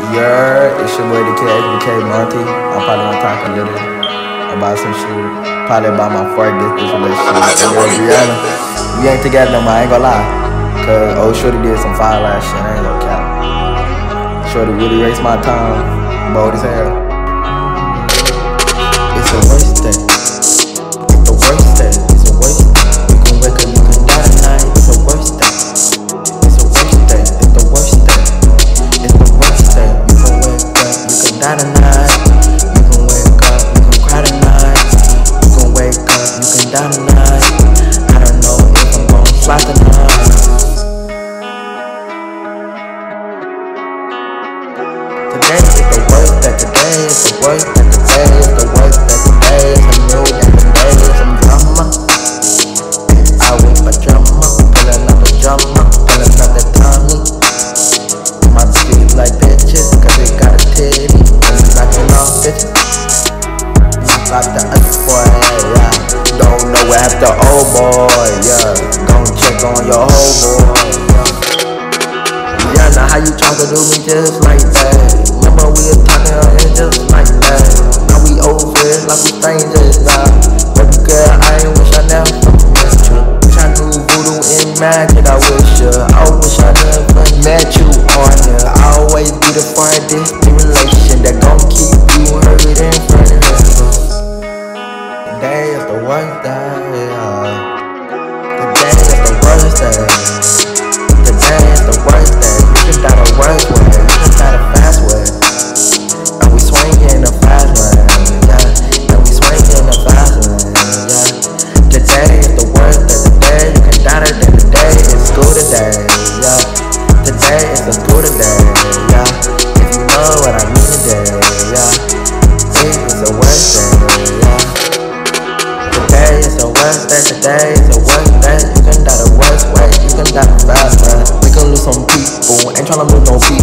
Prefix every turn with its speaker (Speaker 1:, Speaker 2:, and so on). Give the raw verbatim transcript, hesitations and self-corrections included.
Speaker 1: Yeah, it's your boy Dakid, hbkMonty. I'm probably gonna talk a little about some shit. Probably about my fortieth this relationship. Rihanna, we ain't together no more, I ain't gonna lie. Cause old shorty did some foul ass shit, I ain't gonna cap. Shorty really waste my time, bold as hell. It's a waste day. It's the worst day. It's a waste day. You can wake up, you can die tonight. It's a worst day. It's a waste day. It's the worst day. It's the worst day. You can wake up, you can die tonight. You can wake up, you can cry tonight. You can wake up, you can die tonight. I don't know if I'm gonna fly tonight. Today is the worst day. Today is the worst day. Today is the worst day. Today is a new day. Today is some drama. I with my drama, pulling up the drama, pulling up the Tommy. My bitch like bitches, cause they got a titty. And it's knocking off bitches. Stop the other boy, yeah. Don't know what happened to old boy, yeah. Gon' check on your whole boy, yeah. Yeah, now how you try to do me just like that? Remember we were talking on it just like that. Now we over it like we strangers now. Baby girl, I ain't wish I never met you. Wish I knew voodoo and magic, I wish ya. I wish I never met you on ya. I always be the farthest in relation that gon' keep you hurt in front of us. Today is the worst day, yeah. Today is the worst day. Today is the worst day. You can die the worst way, you can die the fast way. And we swingin' the fast lane, yeah. And we swingin' the fast lane, yeah. Today is the worst day. Today you can die today. Today is school today, yeah. Today is the school today, yeah. If you know what I mean today, yeah. This is the worst day, yeah. Today is the worst day. Today is the worst day. You can die the worst way. You can die the fast way. We can lose some people. Ain't tryna lose no people.